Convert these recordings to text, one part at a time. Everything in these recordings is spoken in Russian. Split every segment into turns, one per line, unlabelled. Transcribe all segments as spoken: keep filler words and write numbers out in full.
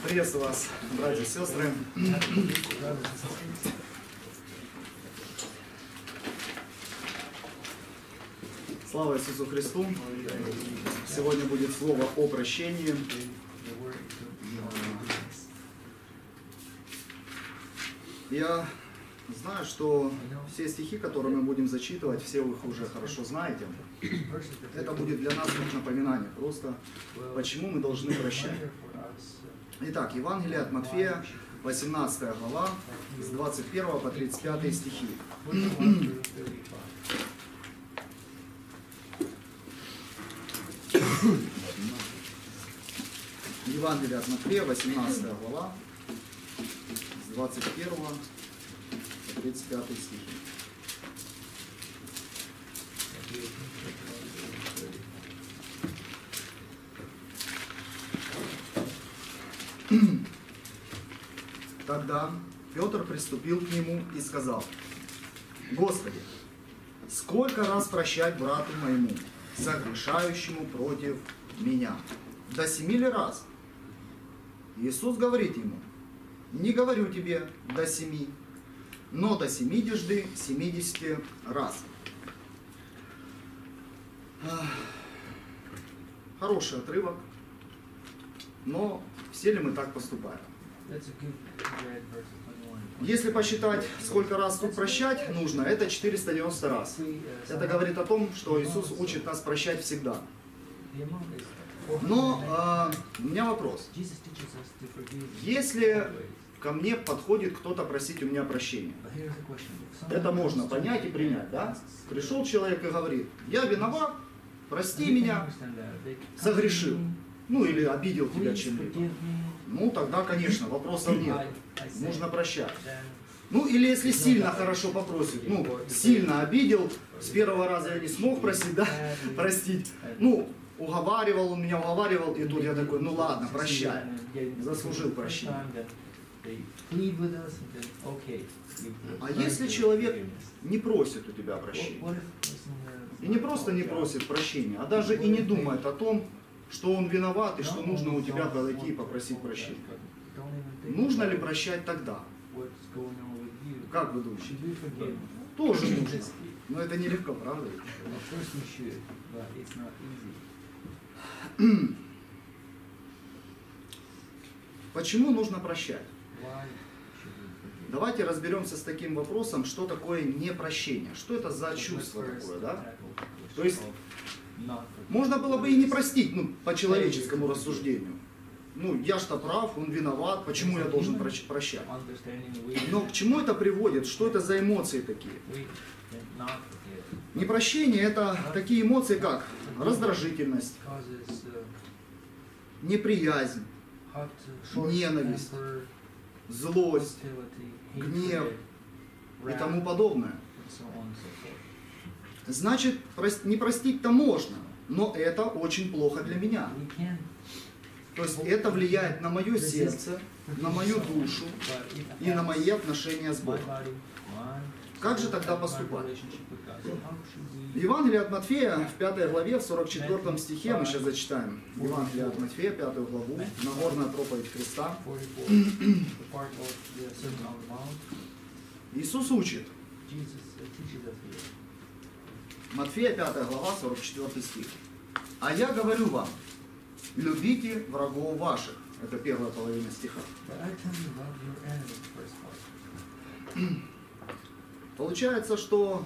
Приветствую вас, братья и сестры. Слава Иисусу Христу! Сегодня будет слово о прощении. Я знаю, что все стихи, которые мы будем зачитывать, все вы их уже хорошо знаете. Это будет для нас как напоминание, просто почему мы должны прощать. Итак, Евангелие от Матфея, восемнадцатая глава, с двадцать первого по тридцать пятый стихи. Евангелие от Матфея, восемнадцатая глава, с двадцать первого по тридцать пятый стихи. Тогда Петр приступил к нему и сказал: Господи, сколько раз прощать брату моему, согрешающему против меня? До семи ли раз? Иисус говорит ему: не говорю тебе до семи, но до семидесяти, семидесяти раз. Хороший отрывок, но все ли мы так поступаем? Если посчитать, сколько раз тут прощать нужно, это четыреста девяносто раз. Это говорит о том, что Иисус учит нас прощать всегда. Но э, у меня вопрос. Если ко мне подходит кто-то просить у меня прощения, это можно понять и принять, да? Пришел человек и говорит: я виноват, прости меня, согрешил, ну или обидел тебя чем-либо. Ну тогда, конечно, вопросов нет, нужно прощать. Ну или если сильно хорошо попросит, ну сильно обидел, с первого раза я не смог просить, да, простить, ну уговаривал, он меня уговаривал, и тут я такой: ну ладно, прощай, заслужил прощения. А если человек не просит у тебя прощения, и не просто не просит прощения, а даже и не думает о том, что он виноват и что нужно у тебя подойти и попросить прощения, нужно ли прощать тогда? Как вы думаете? Тоже нужно. Но это нелегко, правда? Почему нужно прощать? Давайте разберемся с таким вопросом, что такое непрощение. Что это за чувство такое, да? То есть, можно было бы и не простить, ну, по человеческому рассуждению. Ну, я что прав, он виноват, почему я должен прощать? Но к чему это приводит? Что это за эмоции такие? Непрощение — это такие эмоции, как раздражительность, неприязнь, ненависть, злость, гнев и тому подобное. Значит, не простить-то можно, но это очень плохо для меня. То есть это влияет на мое сердце, на мою душу и на мои отношения с Богом. Как же тогда поступать? В Евангелии от Матфея, в пятой главе, в сорок четвёртом стихе, мы сейчас зачитаем Евангелие от Матфея, пятую главу, Нагорная проповедь Христа. Иисус учит. Матфея, пятая глава, сорок четвёртый стих. А я говорю вам, любите врагов ваших. Это первая половина стиха. Получается, что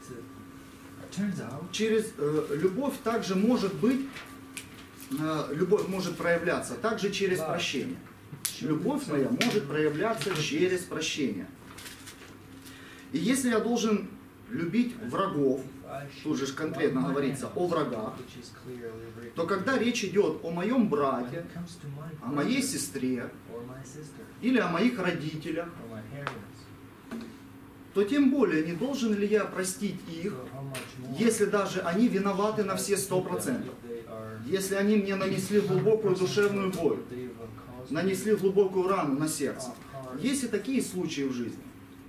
через э, любовь также может быть, э, любовь может проявляться также через прощение. Любовь моя может проявляться через прощение. И если я должен любить врагов, тут же конкретно говорится о врагах, то когда речь идет о моем брате, о моей сестре или о моих родителях, то тем более не должен ли я простить их, если даже они виноваты на все сто процентов, если они мне нанесли глубокую душевную боль, нанесли глубокую рану на сердце. Есть и такие случаи в жизни.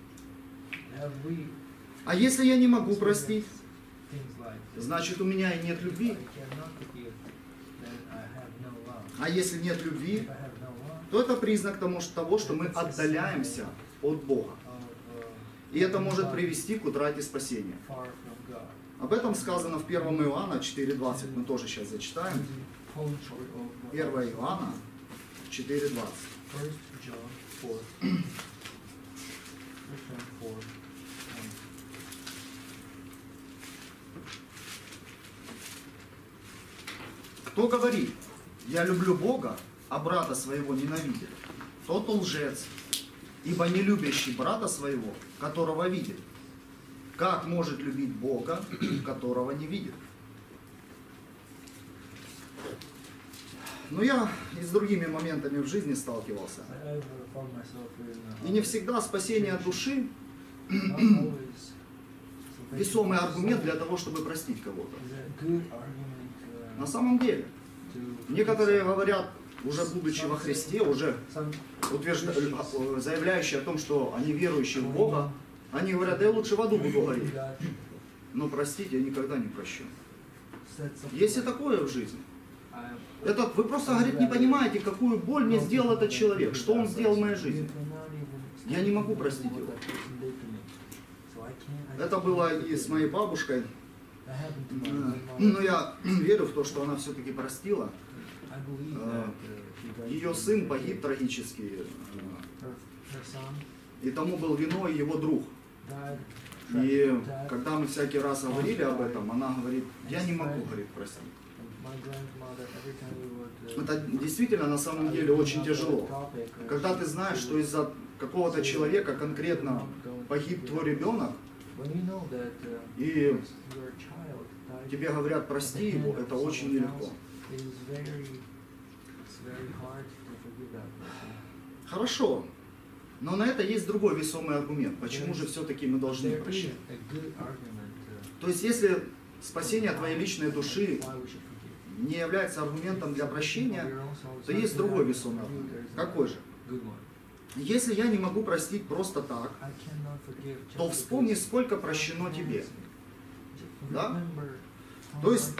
А если я не могу простить, значит у меня и нет любви. А если нет любви, то это признак того, что мы отдаляемся от Бога. И это может привести к утрате спасения. Об этом сказано в первом Иоанна четыре двадцать. Мы тоже сейчас зачитаем. первое Иоанна четыре двадцать. Кто говорит: я люблю Бога, а брата своего ненавидит, тот лжец, ибо не любящий брата своего, которого видит, как может любить Бога, которого не видит? Но я и с другими моментами в жизни сталкивался. И не всегда спасение души весомый аргумент для того, чтобы простить кого-то. На самом деле, некоторые говорят, уже будучи во Христе, уже утвержда... заявляющие о том, что они верующие в Бога, они говорят: да я лучше в аду буду гореть. Но простить я никогда не прощу. Есть и такое в жизни. Это, вы просто, говорит, не понимаете, какую боль мне сделал этот человек, что он сделал в моей жизни. Я не могу простить его. Это было и с моей бабушкой. Но я верю в то, что она все-таки простила. Ее сын погиб трагически. И тому был виной его друг. И когда мы всякий раз говорили об этом, она говорит: я не могу, говорит, простить. Это действительно на самом деле очень тяжело. Когда ты знаешь, что из-за какого-то человека конкретно погиб твой ребенок, и тебе говорят: прости его, это очень нелегко. Хорошо, но на это есть другой весомый аргумент. Почему же все-таки мы должны прощать? То есть, если спасение твоей личной души не является аргументом для прощения, то есть другой весомый аргумент. Какой же? Если я не могу простить просто так, то вспомни, сколько прощено тебе. Да? То есть,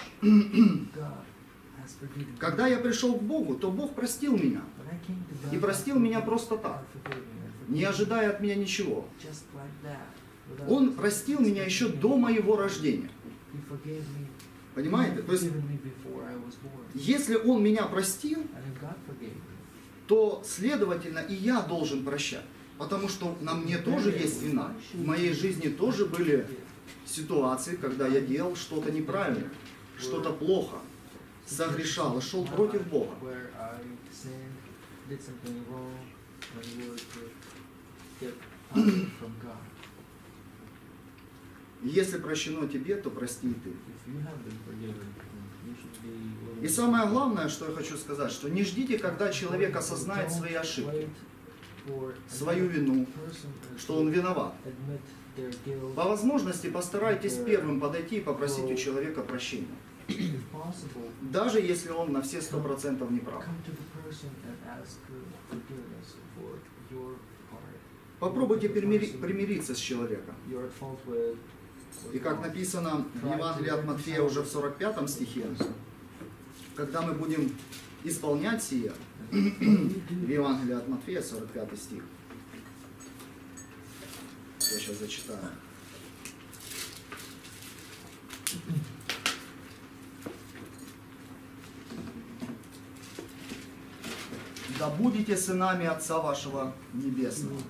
когда я пришел к Богу, то Бог простил меня. И простил меня просто так, не ожидая от меня ничего. Он простил меня еще до моего рождения. Понимаете? То есть, если Он меня простил, то, следовательно, и я должен прощать. Потому что на мне тоже есть вина. В моей жизни тоже были ситуации, когда я делал что-то неправильно, что-то плохо, согрешал и шел против Бога. И если прощено тебе, то прости и ты. И самое главное, что я хочу сказать, что не ждите, когда человек осознает свои ошибки, свою вину, что он виноват. По возможности постарайтесь первым подойти и попросить у человека прощения. Даже если он на все сто процентов не прав. Попробуйте примириться с человеком. И как написано в Евангелии от Матфея уже в сорок пятом стихе, когда мы будем исполнять сие, в Евангелии от Матфея, сорок пятый стих, я сейчас зачитаю. Да будете сынами Отца вашего Небесного.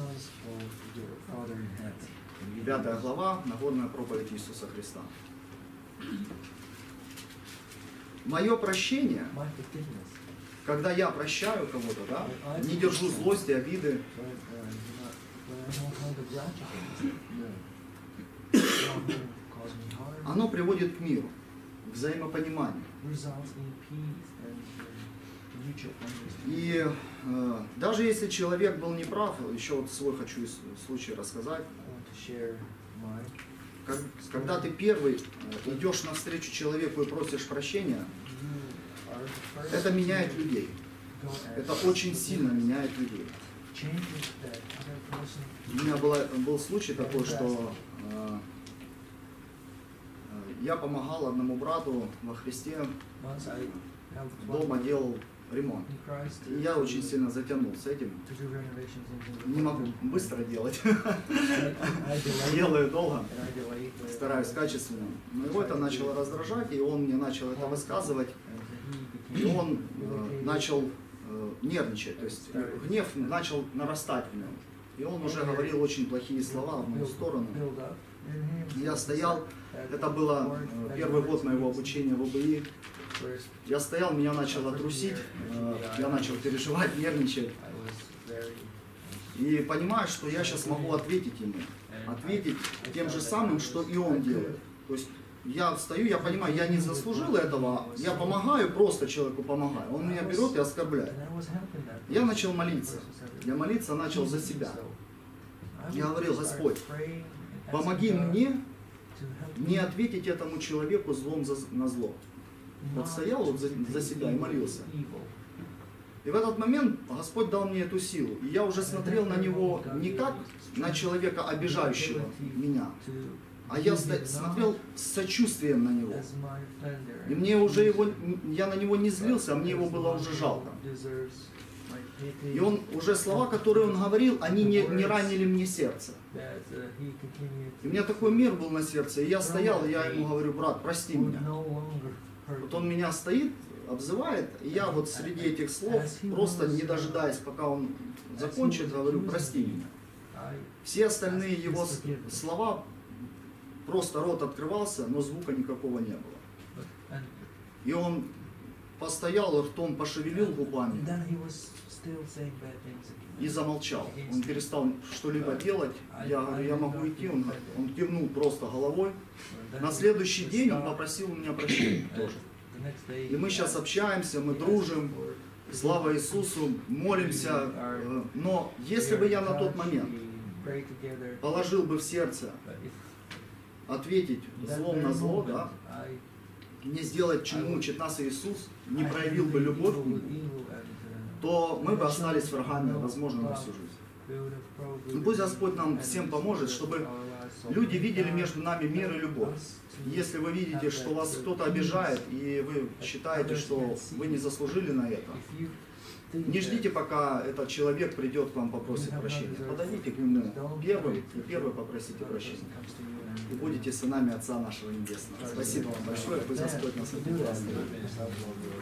Пятая глава, Нагорная проповедь Иисуса Христа. Мое прощение, когда я прощаю кого-то, да, не держу злости, обиды, оно приводит к миру, к взаимопониманию. И э, даже если человек был неправ, еще вот свой хочу случай рассказать. Как, когда ты первый идешь навстречу человеку и просишь прощения, это меняет людей. Это очень сильно меняет людей. У меня было, был случай такой, что э, я помогал одному брату во Христе, дома делал ремонт. И я очень сильно затянул с этим. Не могу быстро делать. Делаю долго. Стараюсь качественно. Но его это начало раздражать, и он мне начал это высказывать. И он э, начал э, нервничать. То есть гнев начал нарастать в нем. И он уже говорил очень плохие слова в мою сторону. Я стоял, это было э, первый год моего обучения в ОБИ. Я стоял, меня начало трусить, э, я начал переживать, нервничать. И понимаю, что я сейчас могу ответить ему. Ответить тем же самым, что и он делает. То есть я встаю, я понимаю, я не заслужил этого, я помогаю, просто человеку помогаю. Он меня берет и оскорбляет. Я начал молиться. Я молиться начал за себя. Я говорил: Господь, помоги мне не ответить этому человеку злом за, на зло. Вот стоял вот за, за себя и молился. И в этот момент Господь дал мне эту силу. И я уже смотрел на него не как на человека, обижающего меня, а я смотрел с сочувствием на него. И мне уже его, я на него не злился, а мне его было уже жалко. И он, уже слова, которые он говорил, они не, не ранили мне сердце. И у меня такой мир был на сердце, и я стоял, и я ему говорю: брат, прости меня. Вот он меня стоит, обзывает, и я вот среди этих слов, просто не дожидаясь, пока он закончит, говорю: прости меня. Все остальные его слова, просто рот открывался, но звука никакого не было. И он постоял, ртом пошевелил губами и замолчал. Он перестал что-либо делать. Я говорю: я могу идти. Он, он кивнул просто головой. На следующий день он попросил у меня прощения тоже. И мы сейчас общаемся, мы дружим, слава Иисусу, молимся. Но если бы я на тот момент положил бы в сердце ответить злом на зло, да, не сделать, чему учит нас Иисус, не проявил бы любовь к нему, то мы бы остались врагами, возможно, на всю жизнь. И пусть Господь нам всем поможет, чтобы люди видели между нами мир и любовь. Если вы видите, что вас кто-то обижает, и вы считаете, что вы не заслужили на это, не ждите, пока этот человек придет к вам попросить прощения. Подойдите к нему первым, и первый попросите прощения. И будете сынами Отца нашего Небесного. Спасибо вам большое, пусть Господь нас благословит.